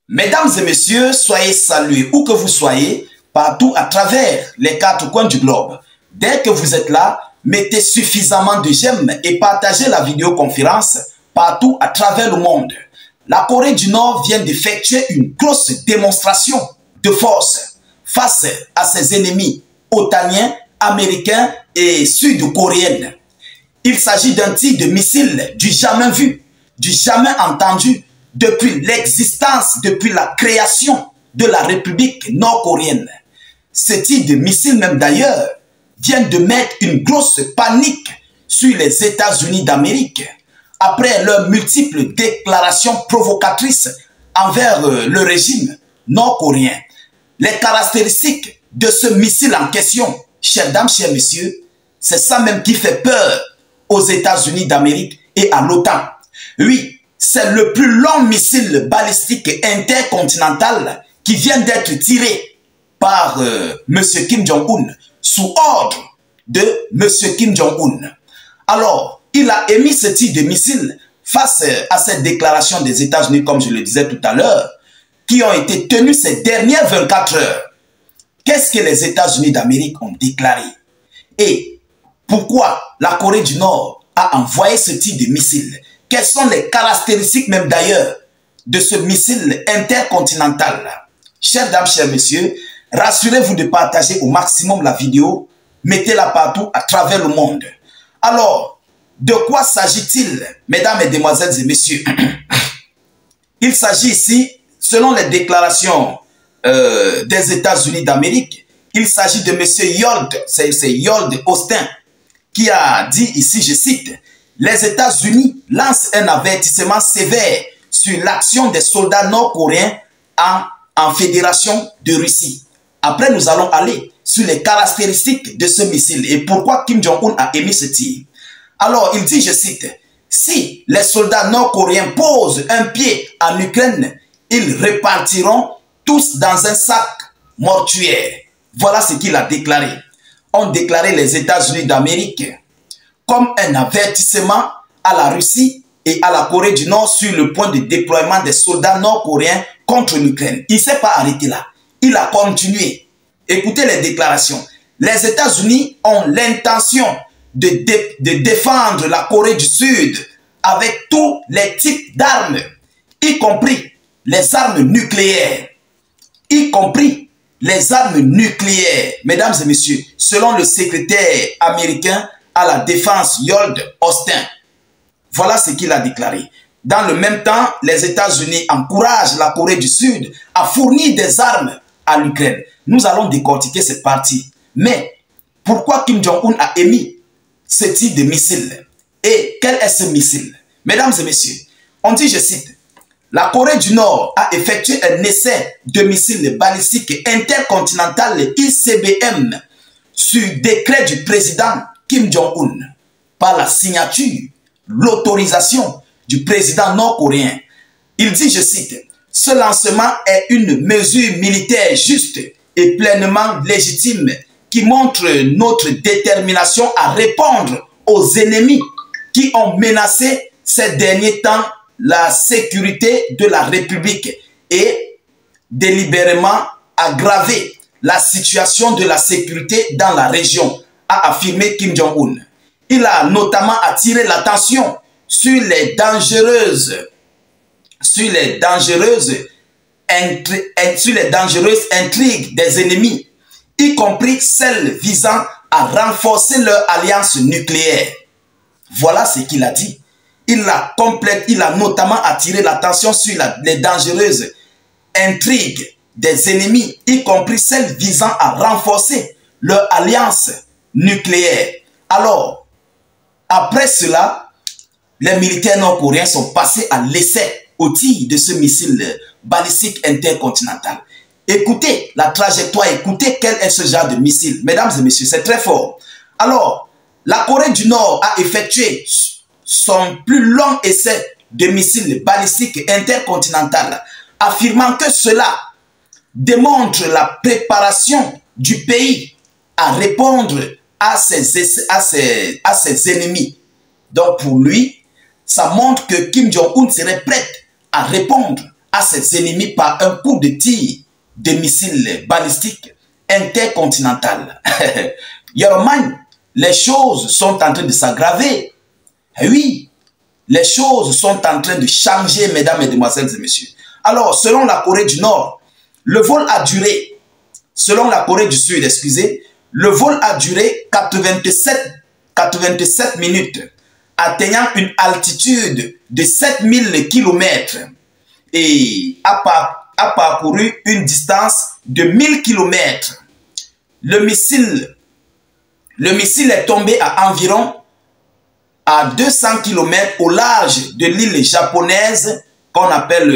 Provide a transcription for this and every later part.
Mesdames et messieurs, soyez salués où que vous soyez, partout à travers les quatre coins du globe. Dès que vous êtes là, mettez suffisamment de j'aime et partagez la vidéoconférence partout à travers le monde. La Corée du Nord vient d'effectuer une grosse démonstration de force face à ses ennemis otaniens, américains et sud-coréens. Il s'agit d'un tir de missile du jamais vu, du jamais entendu, depuis l'existence, depuis la création de la République nord-coréenne. Ce tir de missile même d'ailleurs vient de mettre une grosse panique sur les États-Unis d'Amérique après leurs multiples déclarations provocatrices envers le régime nord-coréen. Les caractéristiques de ce missile en question, chères dames, chers messieurs, c'est ça même qui fait peur aux États-Unis d'Amérique et à l'OTAN. Oui, c'est le plus long missile balistique intercontinental qui vient d'être tiré par M. Kim Jong-un sous ordre de M. Kim Jong-un. Alors, il a émis ce type de missile face à cette déclaration des États-Unis, comme je le disais tout à l'heure, qui ont été tenues ces dernières 24 heures. Qu'est-ce que les États-Unis d'Amérique ont déclaré? Et pourquoi la Corée du Nord a envoyé ce type de missile? Quelles sont les caractéristiques même d'ailleurs de ce missile intercontinental? Chères dames, chers messieurs, rassurez-vous de partager au maximum la vidéo. Mettez-la partout à travers le monde. Alors, de quoi s'agit-il, mesdames, mesdemoiselles et messieurs? Il s'agit ici, selon les déclarations des États-Unis d'Amérique, il s'agit de M. Lloyd Austin, qui a dit ici, je cite, « Les États-Unis lancent un avertissement sévère sur l'action des soldats nord-coréens en Fédération de Russie. » Après, nous allons aller sur les caractéristiques de ce missile et pourquoi Kim Jong-un a émis ce tir. Alors, il dit, je cite, « Si les soldats nord-coréens posent un pied en Ukraine, ils repartiront tous dans un sac mortuaire. » Voilà ce qu'il a déclaré. Ont déclaré les États-Unis d'Amérique comme un avertissement à la Russie et à la Corée du Nord sur le point de déploiement des soldats nord-coréens contre l'Ukraine. Il ne s'est pas arrêté là. Il a continué. Écoutez les déclarations. Les États-Unis ont l'intention de défendre la Corée du Sud avec tous les types d'armes, y compris les armes nucléaires. Y compris les armes nucléaires. Mesdames et messieurs, selon le secrétaire américain à la défense Lloyd Austin. Voilà ce qu'il a déclaré. Dans le même temps, les États-Unis encouragent la Corée du Sud à fournir des armes à l'Ukraine. Nous allons décortiquer cette partie. Mais pourquoi Kim Jong-un a émis ce type de missile? Et quel est ce missile? Mesdames et messieurs, on dit, je cite, « La Corée du Nord a effectué un essai de missile balistique intercontinental ICBM sur décret du président Kim Jong-un par la signature, l'autorisation du président nord-coréen. » Il dit, je cite, « Ce lancement est une mesure militaire juste et pleinement légitime qui montre notre détermination à répondre aux ennemis qui ont menacé ces derniers temps la sécurité de la République et délibérément aggravé la situation de la sécurité dans la région, a affirmé Kim Jong-un. Il a notamment attiré l'attention sur les dangereuses intrigues des ennemis, y compris celles visant à renforcer leur alliance nucléaire. Voilà ce qu'il a dit. Il a notamment attiré l'attention sur les dangereuses intrigues des ennemis, y compris celles visant à renforcer leur alliance nucléaire. Alors, après cela, les militaires nord-coréens sont passés à l'essai au tir de ce missile balistique intercontinental. Écoutez la trajectoire, écoutez quel est ce genre de missile. Mesdames et messieurs, c'est très fort. Alors, la Corée du Nord a effectué son plus long essai de missile balistique intercontinental, affirmant que cela démontre la préparation du pays à répondre à ses ennemis. Donc pour lui, ça montre que Kim Jong-un serait prêt à répondre à ses ennemis par un coup de tir de missiles balistiques intercontinental. Yorman, les choses sont en train de s'aggraver. Oui, les choses sont en train de changer, mesdames, mesdemoiselles et messieurs. Alors, selon la Corée du Nord, le vol a duré, selon la Corée du Sud, excusez, le vol a duré 87 minutes, atteignant une altitude de 7000 km et a parcouru une distance de 1000 km. Le missile est tombé à environ à 200 km au large de l'île japonaise qu'on appelle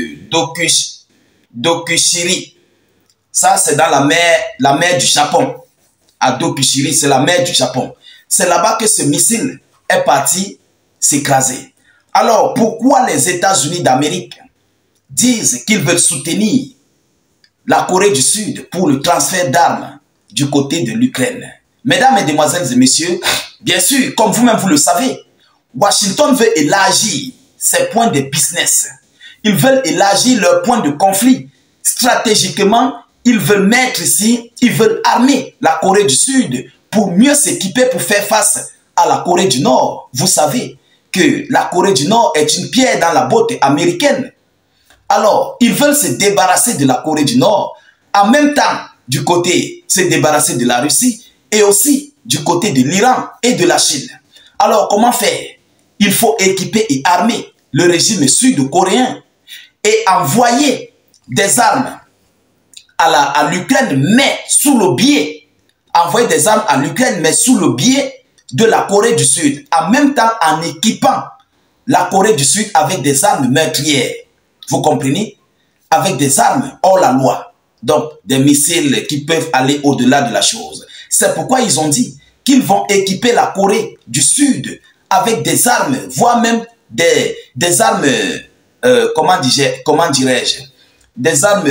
Dokushiri. Ça, c'est dans la mer du Japon. À Dokushiri, c'est la mer du Japon. C'est là-bas que ce missile est parti s'écraser. Alors, pourquoi les États-Unis d'Amérique disent qu'ils veulent soutenir la Corée du Sud pour le transfert d'armes du côté de l'Ukraine? Mesdames, mesdemoiselles et messieurs, bien sûr, comme vous-même vous le savez, Washington veut élargir ses points de business. Ils veulent élargir leurs points de conflit. Stratégiquement, ils veulent mettre ici, ils veulent armer la Corée du Sud pour mieux s'équiper pour faire face à la Corée du Nord. Vous savez que la Corée du Nord est une pierre dans la botte américaine. Alors, ils veulent se débarrasser de la Corée du Nord. En même temps, du côté, se débarrasser de la Russie et aussi du côté de l'Iran et de la Chine. Alors, comment faire? Il faut équiper et armer le régime sud-coréen et envoyer des armes à l'Ukraine, mais sous le biais. Envoyer des armes à l'Ukraine, mais sous le biais de la Corée du Sud. En même temps, en équipant la Corée du Sud avec des armes meurtrières. Vous comprenez? Avec des armes hors la loi. Donc, des missiles qui peuvent aller au-delà de la chose. C'est pourquoi ils ont dit qu'ils vont équiper la Corée du Sud avec des armes, voire même des armes, comment dirais-je, des armes,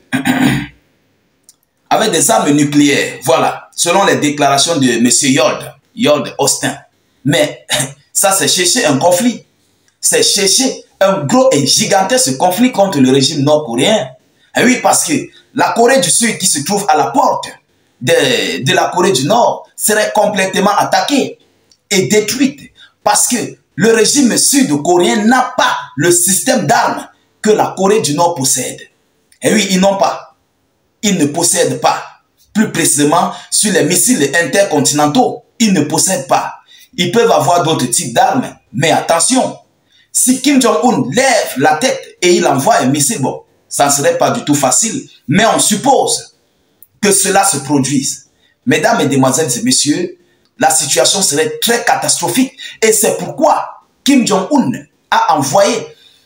avec des armes nucléaires, voilà, selon les déclarations de M. Lloyd Austin. Mais ça, c'est chercher un conflit. C'est chercher un gros et gigantesque conflit contre le régime nord-coréen. Et oui, parce que la Corée du Sud qui se trouve à la porte de la Corée du Nord serait complètement attaquée et détruite parce que le régime sud-coréen n'a pas le système d'armes que la Corée du Nord possède. Et oui, ils n'ont pas. Ils ne possèdent pas. Plus précisément, sur les missiles intercontinentaux, ils ne possèdent pas. Ils peuvent avoir d'autres types d'armes, mais attention, si Kim Jong-un lève la tête et il envoie un missile, bon, ça ne serait pas du tout facile, mais on suppose que cela se produise. Mesdames, mesdemoiselles et messieurs, la situation serait très catastrophique et c'est pourquoi Kim Jong-un a envoyé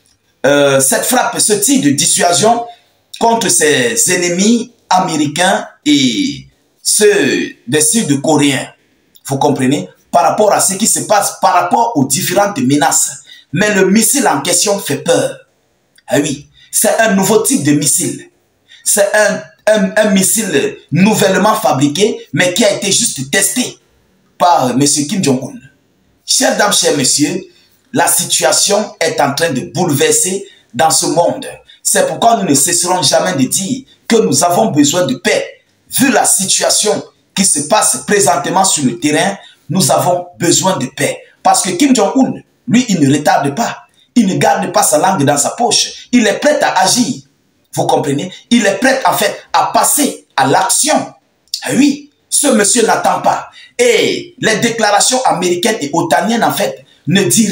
cette frappe, ce tir de dissuasion contre ses ennemis américains et ceux des Sud-Coréens. Vous comprenez? Par rapport à ce qui se passe, par rapport aux différentes menaces. Mais le missile en question fait peur. Ah oui, c'est un nouveau type de missile. C'est un missile nouvellement fabriqué, mais qui a été juste testé par M. Kim Jong-un. Chères dames, chers messieurs, la situation est en train de bouleverser dans ce monde. C'est pourquoi nous ne cesserons jamais de dire que nous avons besoin de paix. Vu la situation qui se passe présentement sur le terrain, nous avons besoin de paix. Parce que Kim Jong-un, lui, il ne retarde pas. Il ne garde pas sa langue dans sa poche. Il est prêt à agir. Vous comprenez? Il est prêt, en fait, à passer à l'action. Oui, ce monsieur n'attend pas. Et les déclarations américaines et otaniennes, en fait, ne disent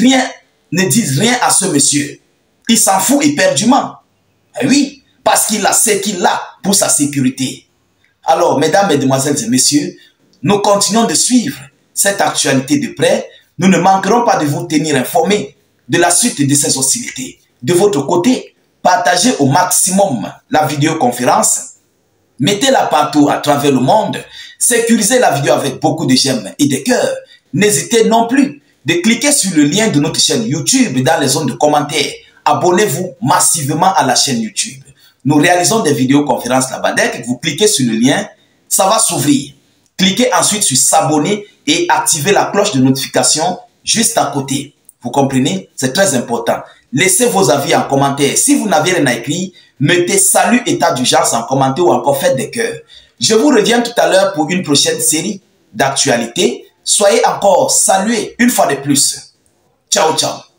rien à ce monsieur. Il s'en fout éperdument. Oui, parce qu'il a ce qu'il a pour sa sécurité. Alors, mesdames, mesdemoiselles et messieurs, nous continuons de suivre cette actualité de près. Nous ne manquerons pas de vous tenir informés de la suite de ces hostilités. De votre côté, partagez au maximum la vidéoconférence. Mettez-la partout à travers le monde. Sécurisez la vidéo avec beaucoup de j'aime et de cœurs. N'hésitez non plus de cliquer sur le lien de notre chaîne YouTube dans les zones de commentaires. Abonnez-vous massivement à la chaîne YouTube. Nous réalisons des vidéoconférences là-bas. Dès que vous cliquez sur le lien, ça va s'ouvrir. Cliquez ensuite sur s'abonner et activez la cloche de notification juste à côté. Vous comprenez? C'est très important. laissez vos avis en commentaire. Si vous n'avez rien à écrire, mettez salut état d'urgence en commentaire ou encore faites des cœurs. Je vous reviens tout à l'heure pour une prochaine série d'actualités. Soyez encore salués une fois de plus. Ciao, ciao.